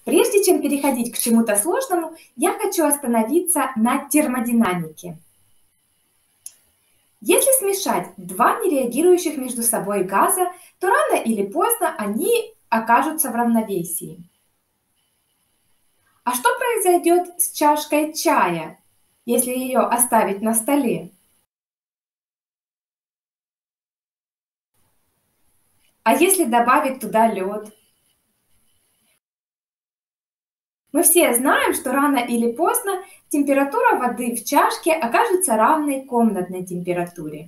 Прежде чем переходить к чему-то сложному, я хочу остановиться на термодинамике. Если смешать два нереагирующих между собой газа, то рано или поздно они окажутся в равновесии. А что произойдет с чашкой чая, если ее оставить на столе? А если добавить туда лед? Мы все знаем, что рано или поздно температура воды в чашке окажется равной комнатной температуре.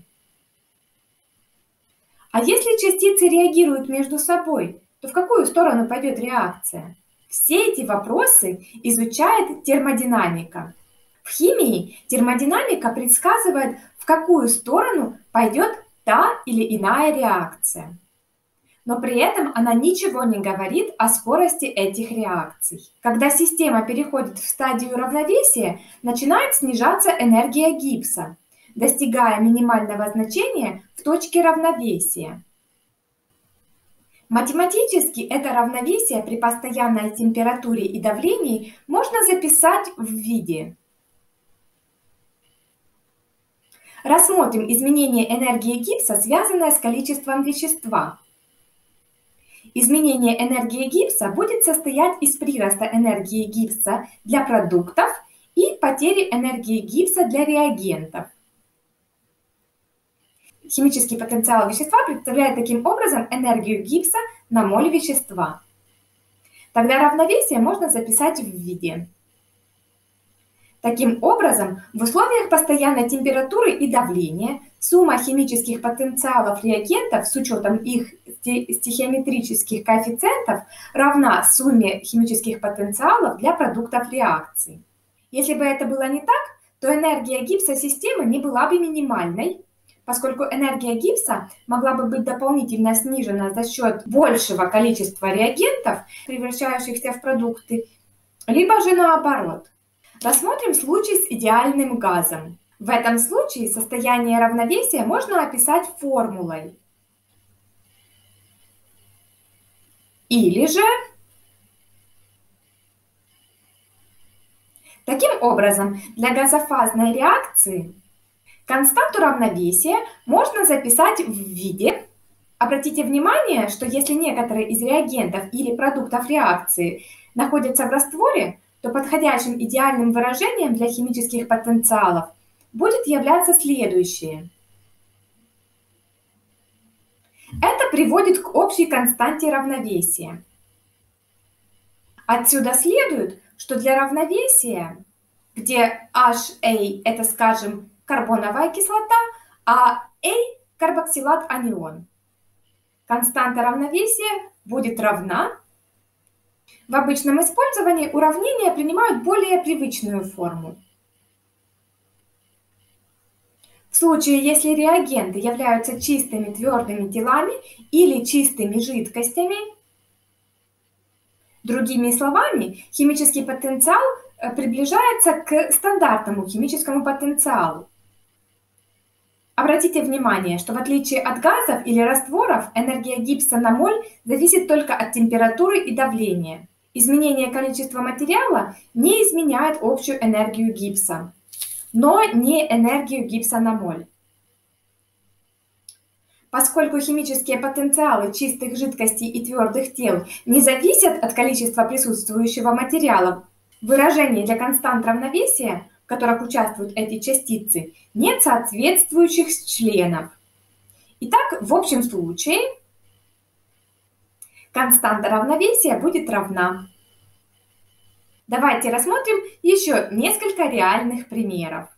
А если частицы реагируют между собой, то в какую сторону пойдет реакция? Все эти вопросы изучает термодинамика. В химии термодинамика предсказывает, в какую сторону пойдет та или иная реакция. Но при этом она ничего не говорит о скорости этих реакций. Когда система переходит в стадию равновесия, начинает снижаться энергия гипса, достигая минимального значения в точке равновесия. Математически это равновесие при постоянной температуре и давлении можно записать в виде. Рассмотрим изменение энергии гипса, связанное с количеством вещества. Изменение энергии гипса будет состоять из прироста энергии гипса для продуктов и потери энергии гипса для реагентов. Химический потенциал вещества представляет таким образом энергию гипса на моль вещества. Тогда равновесие можно записать в виде. Таким образом, в условиях постоянной температуры и давления сумма химических потенциалов реагентов с учетом их стихиометрических коэффициентов равна сумме химических потенциалов для продуктов реакции. Если бы это было не так, то энергия гипса системы не была бы минимальной, поскольку энергия гипса могла бы быть дополнительно снижена за счет большего количества реагентов, превращающихся в продукты, либо же наоборот. Рассмотрим случай с идеальным газом. В этом случае состояние равновесия можно описать формулой. Или же таким образом, для газофазной реакции константу равновесия можно записать в виде. Обратите внимание, что если некоторые из реагентов или продуктов реакции находятся в растворе, то подходящим идеальным выражением для химических потенциалов будет являться следующее. Это приводит к общей константе равновесия. Отсюда следует, что для равновесия, где HA – это, скажем, карбоновая кислота, а A – карбоксилат анион, константа равновесия будет равна. В обычном использовании уравнения принимают более привычную форму. В случае, если реагенты являются чистыми твердыми телами или чистыми жидкостями, другими словами, химический потенциал приближается к стандартному химическому потенциалу. Обратите внимание, что в отличие от газов или растворов, энергия гипса на моль зависит только от температуры и давления. Изменение количества материала не изменяет общую энергию гипса, но не энергию гипса на моль. Поскольку химические потенциалы чистых жидкостей и твердых тел не зависят от количества присутствующего материала, в выражении для констант равновесия, в которых участвуют эти частицы, нет соответствующих членов. Итак, в общем случае константа равновесия будет равна. Давайте рассмотрим еще несколько реальных примеров.